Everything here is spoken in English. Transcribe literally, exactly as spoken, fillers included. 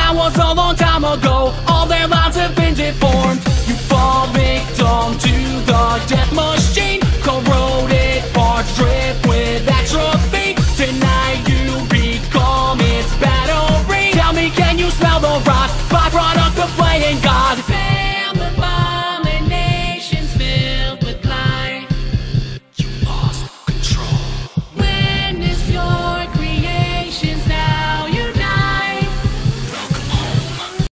That was a long time ago. All their lives have been deformed.